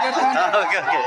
Okay okay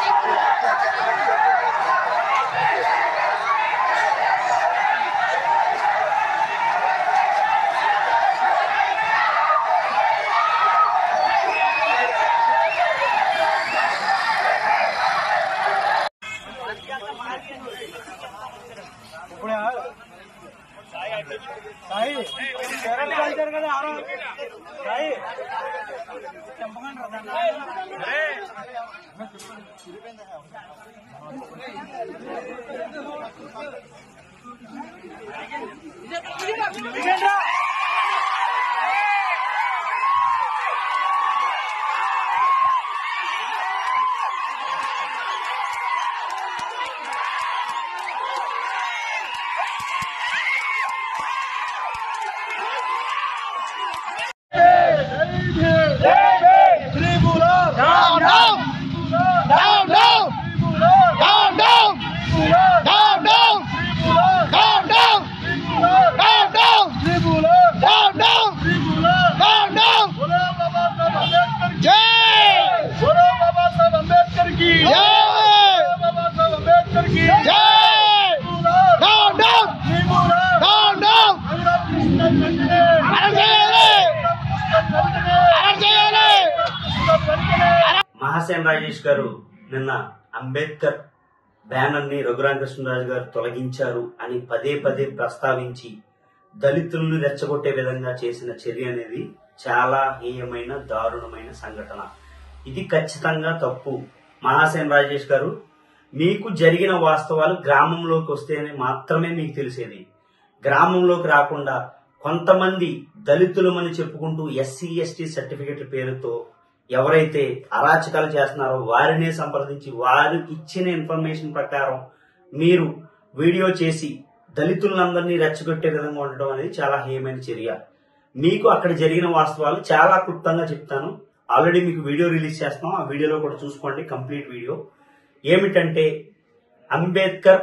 Mahasen Rajesh గారు నిన్న Ambedkar banner ని రఘురామకృష్ణరాజు గారు తొలగించారు అని పదే పదే ప్రస్తావించి దళితులను రెచ్చగొట్టే విధంగా చేసిన చర్య అనేది చాలా హేయమైన దారుణమైన సంఘటన. ఇది ఖచ్చితంగా తప్పు. మహాసేన్ రాజేష్ గారు, మీకు జరిగిన వాస్తవాలు గ్రామంలోకి వస్తేనే మాత్రమే మీకు తెలిసేది. గ్రామంలోకి రాకుండా కొంతమంది దళితులమని చెప్పుకుంటూ ఎస్సీ ఎస్టీ సర్టిఫికెట్ల పేరుతో ఎవరైతే అరాచకాలు చేస్తున్నారో వారినే సంప్రదించి వారు ఇచ్చిన ఇన్ఫర్మేషన్ ప్రకారం మీరు వీడియో చేసి దళితులందరినీ రెచ్చగొట్టే విధంగా ఉండడం అనేది చాలా హేయమైన చర్య. మీకు అక్కడ జరిగిన వాస్తవాలు చాలా క్లుప్తంగా చెప్తాను. ఆల్రెడీ మీకు వీడియో రిలీజ్ చేస్తాం, ఆ వీడియోలో కూడా చూసుకోండి కంప్లీట్ వీడియో. ఏమిటంటే, అంబేద్కర్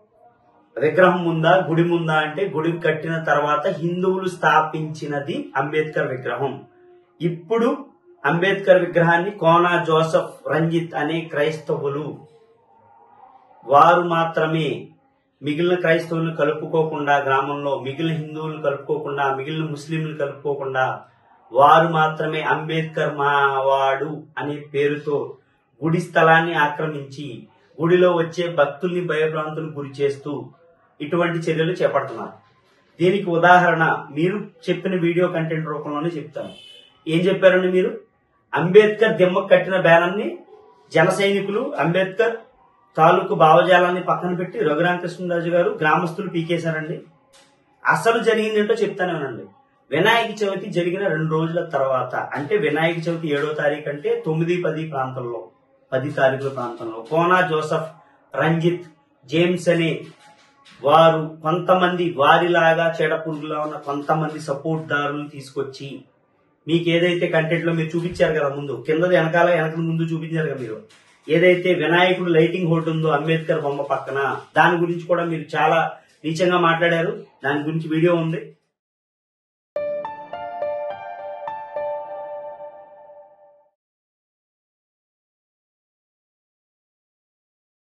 విగ్రహం ముందా గుడి ముందా అంటే, గుడి కట్టిన తర్వాత హిందువులు స్థాపించినది అంబేద్కర్ విగ్రహం. ఇప్పుడు అంబేద్కర్ విగ్రహాన్ని కోనా జోసెఫ్ రంజిత్ అనే క్రైస్తవులు వారు మాత్రమే, మిగిలిన క్రైస్తవులను కలుపుకోకుండా, గ్రామంలో మిగిలిన హిందువులను కలుపుకోకుండా, మిగిలిన ముస్లింలు కలుపుకోకుండా వారు మాత్రమే అంబేద్కర్ మావాడు అనే పేరుతో గుడి స్థలాన్ని ఆక్రమించి గుడిలో వచ్చే భక్తుల్ని భయభ్రాంతులకు గురి చేస్తూ ఇటువంటి చర్యలు చేపడుతున్నారు. దీనికి ఉదాహరణ మీరు చెప్పిన వీడియో కంటెంట్ రూపంలోనే చెప్తాను. ఏం చెప్పారండి మీరు? అంబేద్కర్ దిమ్మకు కట్టిన బ్యానర్ ని జన సైనికులు అంబేద్కర్ తాలూకు భావజాలాన్ని పక్కన పెట్టి రఘురామకృష్ణరాజు గారు గ్రామస్తులు పీకేశారండి. అసలు జరిగిందేంటో చెప్తానేనండి. వినాయక చవితి జరిగిన 2 రోజుల తర్వాత, అంటే వినాయక చవితి 7వ తారీఖు అంటే 9-10 ప్రాంతంలో, 10 తారీఖుల ప్రాంతంలో కోనా జోసెఫ్ రంజిత్ జేమ్స్ అనే వారు కొంతమంది వారిలాగా చెడపురుగులా ఉన్న కొంతమంది సపోర్ట్ దారులను తీసుకొచ్చి, మీకు ఏదైతే కంటెంట్ లో మీరు చూపించారు కదా, ముందు కిందది వెనక ముందు చూపించారు కదా మీరు, ఏదైతే వినాయకుడు లైటింగ్ హోల్డ్ ఉందో అంబేద్కర్ బొమ్మ పక్కన, దాని గురించి కూడా మీరు చాలా నీచంగా మాట్లాడారు. దాని గురించి వీడియో ఉంది.